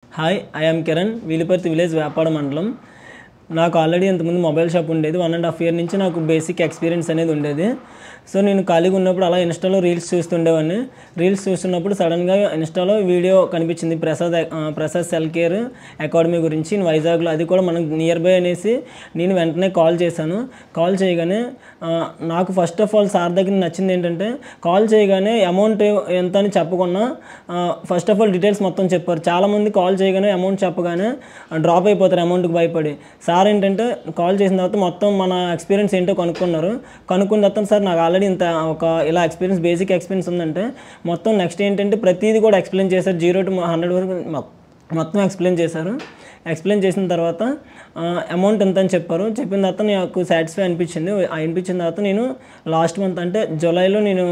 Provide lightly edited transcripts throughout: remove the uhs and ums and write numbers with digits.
Hi, I am Kiran, Vilipurti village Vapada Mandalam. నాకు already ఇంతకుముందు mobile shop ఉండేది 1.5 year నుంచి నాకు బేసిక్ ఎక్స్పీరియన్స్ అనేది ఉండేది. సో నేను ఖాళీగా ఉన్నప్పుడు అలా ఇన్స్టాలో రీల్స్ చూస్తుండేవాడిని. రీల్స్ చూస్తున్నప్పుడు సడన్గా ఇన్స్టాలో వీడియో కనిపించింది ప్రసాద్ సెల్ కేర్ అకాడమీ గురించి వైజాగ్లో. అది కూడా మనకు నియర్ బై అనేసి నేను వెంటనే కాల్ చేశాను. కాల్ చేయగానే నాకు ఫస్ట్ ఆఫ్ ఆల్ సార్ దగ్గర నచ్చింది ఏంటంటే కాల్ చేయగానే అమౌంట్ ఎంత అని చెప్పకుండా ఫస్ట్ ఆఫ్ ఆల్ డీటెయిల్స్ మొత్తం చెప్పారు. చాలామంది కాల్ చేయగానే అమౌంట్ చెప్పగానే డ్రాప్ అయిపోతారు అమౌంట్కి భయపడి. సార్ ఏంటంటే కాల్ చేసిన తర్వాత మొత్తం మన ఎక్స్పీరియన్స్ ఏంటో కనుక్కున్న తర్వాత సార్ నాకు ఆల్రెడీ ఇంత ఇలా ఎక్స్పీరియన్స్ బేసిక్ ఎక్స్పీరియన్స్ ఉందంటే మొత్తం నెక్స్ట్ ఏంటంటే ప్రతిదీ కూడా ఎక్స్ప్లెయిన్ చేశారు. 0 to 100 వరకు మొత్తం ఎక్స్ప్లెయిన్ చేశారు. ఎక్స్ప్లెయిన్ చేసిన తర్వాత అమౌంట్ ఎంత అని చెప్పారు. చెప్పిన తర్వాత నాకు సాటిస్ఫై అనిపించింది. తర్వాత నేను లాస్ట్ మంత్ అంటే జూలై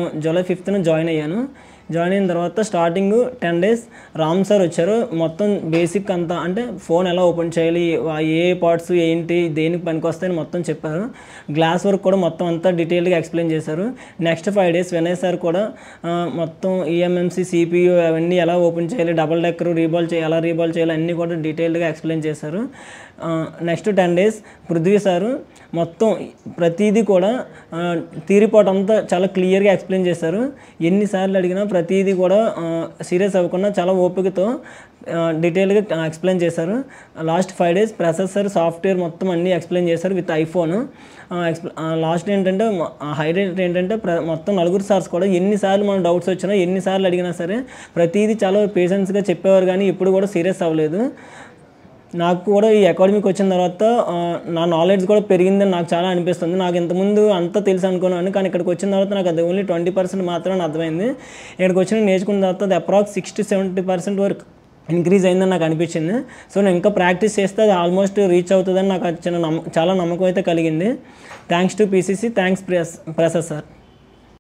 5th జాయిన్ అయ్యాను. జాయిన్ అయిన తర్వాత స్టార్టింగ్ 10 days రామ్ సార్ వచ్చారు. మొత్తం బేసిక్ అంతా అంటే ఫోన్ ఎలా ఓపెన్ చేయాలి, ఏ పార్ట్స్ ఏంటి, దేనికి పనికి వస్తాయని మొత్తం చెప్పారు. గ్లాస్ వర్క్ కూడా మొత్తం అంతా డీటెయిల్గా ఎక్స్ప్లెయిన్ చేశారు. నెక్స్ట్ 5 days వినయ్ సార్ కూడా మొత్తం ఈఎంఎంసీ CPU అవన్నీ ఎలా ఓపెన్ చేయాలి, డబుల్ డెక్కర్ ఎలా రీబాల్ చేయాలి అన్నీ కూడా డీటెయిల్గా ఎక్స్ప్లెయిన్ చేశారు. నెక్స్ట్ 10 days పృథ్వీ సారు మొత్తం ప్రతిదీ కూడా థియరీ పార్ట్ అంతా చాలా క్లియర్గా ఎక్స్ప్లెయిన్ చేశారు. ఎన్నిసార్లు అడిగినా ప్రతిదీ కూడా సీరియస్ అవ్వకుండా చాలా ఓపికతో డీటెయిల్గా ఎక్స్ప్లెయిన్ చేశారు. Last 5 days Prasad sir software మొత్తం అన్నీ ఎక్స్ప్లెయిన్ చేశారు విత్ ఐఫోన్. లాస్ట్ ఏంటంటే హైలైట్ ఏంటంటే మొత్తం 4 సార్స్ కూడా ఎన్నిసార్లు మన డౌట్స్ వచ్చినా ఎన్నిసార్లు అడిగినా సరే ప్రతిదీ చాలా పేషెన్స్గా చెప్పేవారు, కానీ ఇప్పుడు కూడా సీరియస్ అవ్వలేదు. నాకు కూడా ఈ అకాడమీకి వచ్చిన తర్వాత నా నాలెడ్జ్ కూడా పెరిగిందని నాకు చాలా అనిపిస్తుంది. నాకు ఇంతకుముందు అంతా తెలుసు అనుకున్నాను, కానీ ఇక్కడికి వచ్చిన తర్వాత నాకు అది ఓన్లీ 20% మాత్రమే అర్థమైంది. ఇక్కడికి వచ్చి నేర్చుకున్న తర్వాత అది అప్రాక్స్ 60-70% వరకు ఇంక్రీజ్ అయిందని నాకు అనిపించింది. సో నేను ఇంకా ప్రాక్టీస్ చేస్తే అది ఆల్మోస్ట్ రీచ్ అవుతుందని నాకు చాలా నమ్మకం అయితే కలిగింది. Thanks to PCC, thanks Prasad sir.